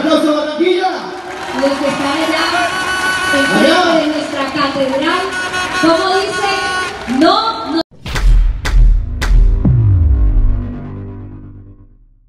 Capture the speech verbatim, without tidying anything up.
aplauso, Barranquilla. Los que están allá, enfrente de nuestra catedral, como dice, no